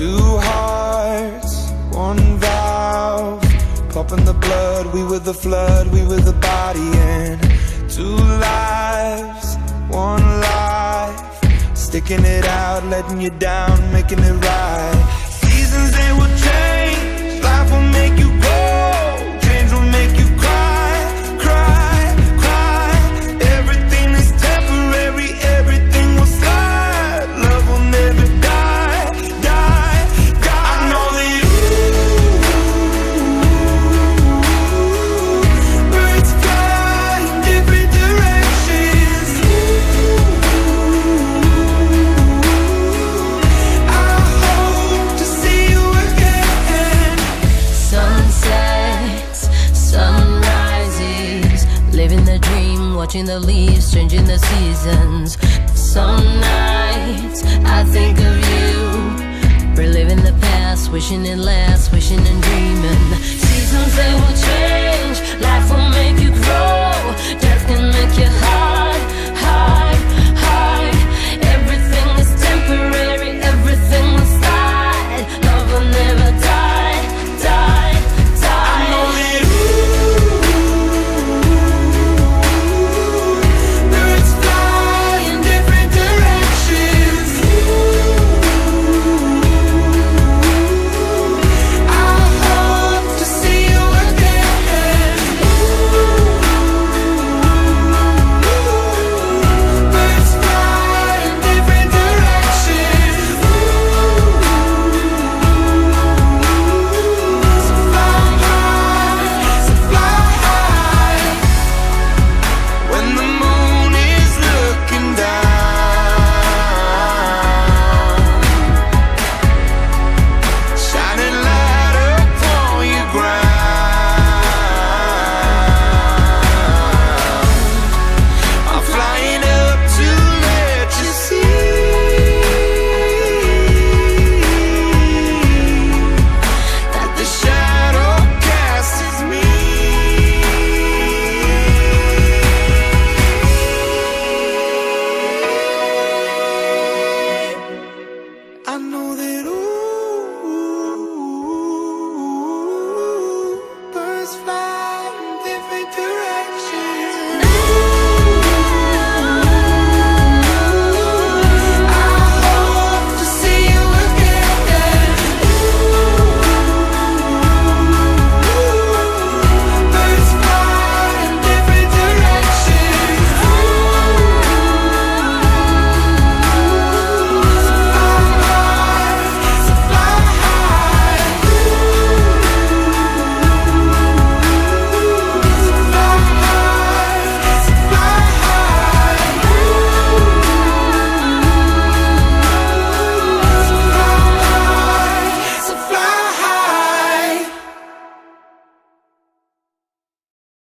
Two hearts, one valve, pumping the blood. We were the flood, we were the body. And two lives, one life, sticking it out, letting you down, making it right. Seasons, they will change, life will make you grow, change will make you cry, cry, cry. Everything is temporary, everything will slide, love will never die, die, die. I know that birds fly in different directions. I hope to see you again. Sunsets, sunrises, living the dream, watching the leaves, changing the seasons. Some nights I think of you, reliving the past, wishing it lasts, wishing and dreaming. Seasons, they will change, life will make you grow, death can make you high.